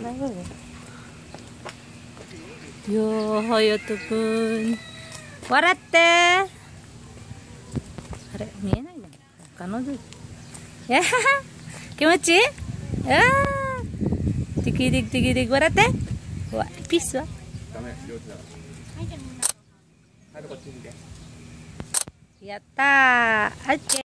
笑うよ。いやー、はやとくん。笑って。あれ、見えないじゃん。彼女。やはは。気持ちいい。ああ。ティキティキティキティキ、笑って。うわ、ピースは。 ダメ、両手だ。はい、じゃあみんな。はい、こっち見て。 やったー。オッケー。